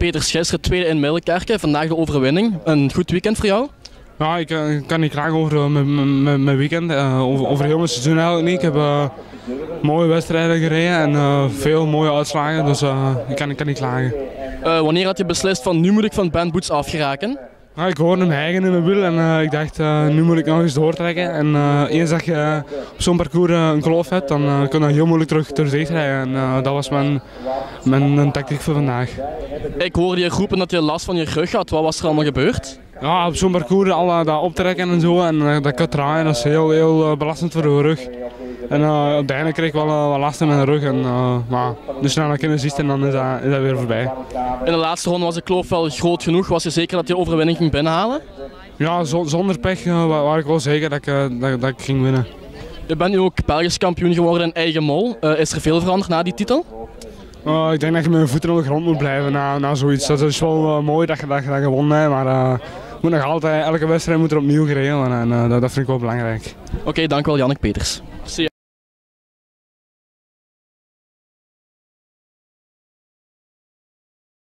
Peters, gisteren tweede in Middelkerken, vandaag de overwinning. Een goed weekend voor jou? Ja, ik kan niet klagen over mijn weekend. Over heel mijn seizoen eigenlijk niet. Ik heb mooie wedstrijden gereden en veel mooie uitslagen, dus ik kan niet klagen. Wanneer had je beslist van nu moet ik van Ben Boots afgeraken? Ja, ik hoorde hem hijgen in mijn wiel en ik dacht nu moet ik nog eens doortrekken. En eens dat je op zo'n parcours een kloof hebt, dan kun je heel moeilijk terug rijden. En dat was mijn tactiek voor vandaag. Ik hoorde je roepen dat je last van je rug had. Wat was er allemaal gebeurd? Ja, op zo'n parcours al dat optrekken en zo en dat kan draaien, dat is heel belastend voor de rug. En op het einde kreeg ik wel last in mijn rug, maar nu snel naar kennis is en dan is dat weer voorbij. In de laatste ronde was de kloof wel groot genoeg. Was je zeker dat je de overwinning ging binnenhalen? Ja, zonder pech was ik wel zeker dat ik ging winnen. Je bent nu ook Belgisch kampioen geworden in eigen mol. Is er veel veranderd na die titel? Ik denk dat je met je voeten op de grond moet blijven na zoiets. Dat is wel mooi dat je dat gewonnen hebt, maar moet nog altijd, elke wedstrijd moet er opnieuw gereden worden en dat vind ik wel belangrijk. Oké, dank wel Jannik Peters.